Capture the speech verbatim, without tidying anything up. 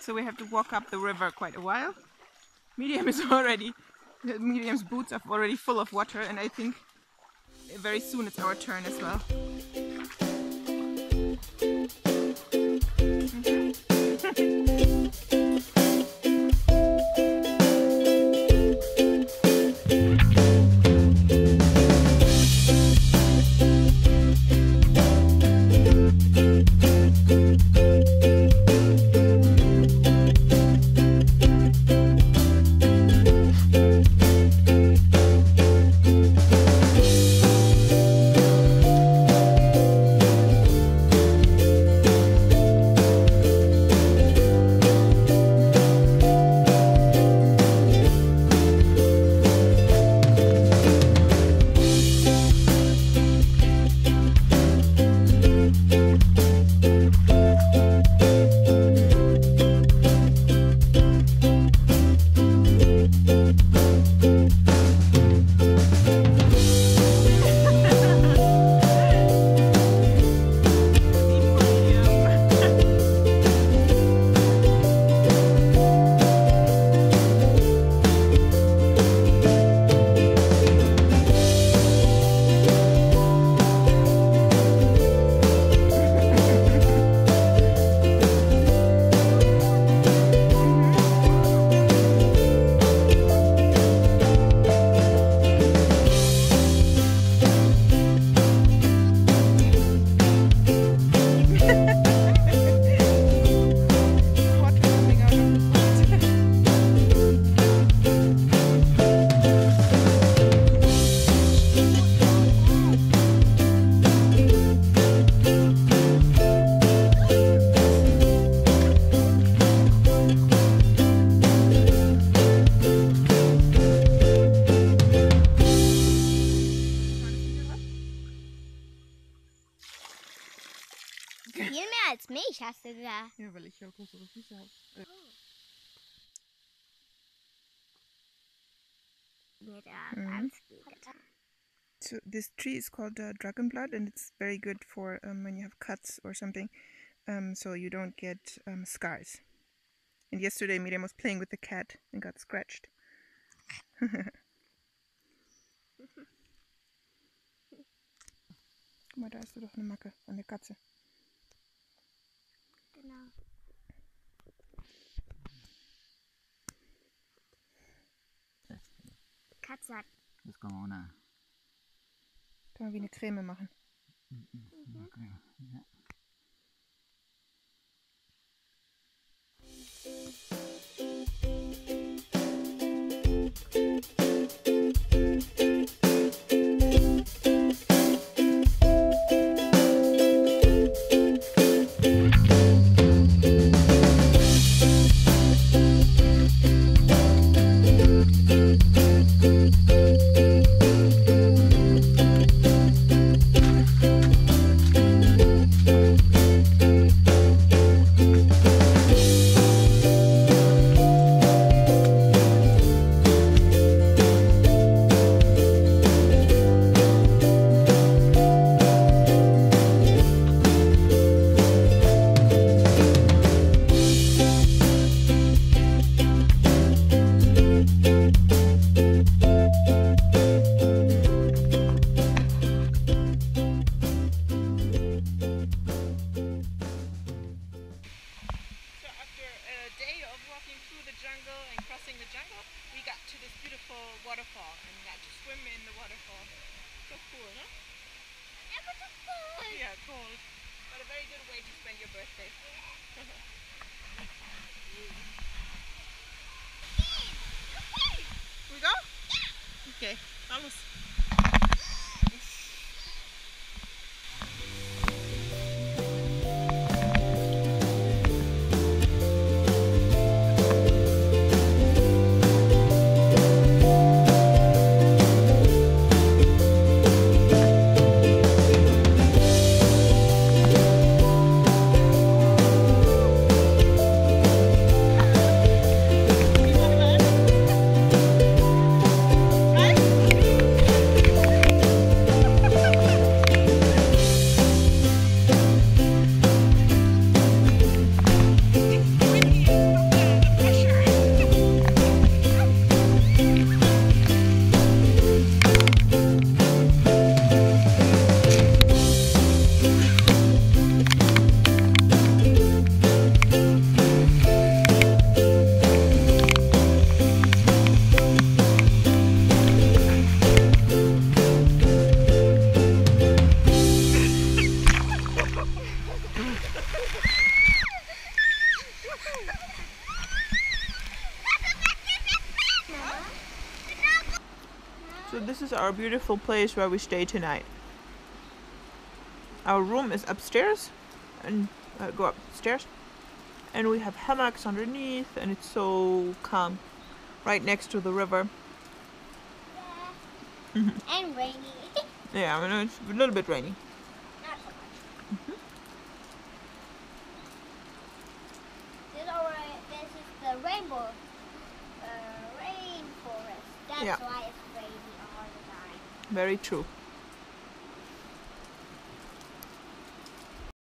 so we have to walk up the river quite a while. Miriam is already, Miriam's boots are already full of water, and I think very soon it's our turn as well. Viel mehr als mich hast du da. Ja, weil ich ja größere Füße habe. Äh. Mir da ganz viel getan. So this tree is called uh, dragon blood, and it's very good for um, when you have cuts or something, um, so you don't get um, scars. And yesterday Miriam was playing with the cat and got scratched. Guck mal, da hast du doch eine Macke an der Katze. Genau. Katze hat. Das kann man auch nach. Können wir wie eine Creme machen. Mhm. Okay. Ja. Waterfall and got to swim in the waterfall. So cool, no? Yeah, but it's cold. Yeah, cold. But a very good way to spend your birthday. We go? Yeah. Okay, vamos. So this is our beautiful place where we stay tonight. Our room is upstairs, and uh, go upstairs, and we have hammocks underneath, and it's so calm, right next to the river. Yeah. And rainy. Yeah, I know it's a little bit rainy. Not so much. This, over, this is the rainbow uh, rainforest. That's Yeah. why it's rainy all the time. Very true.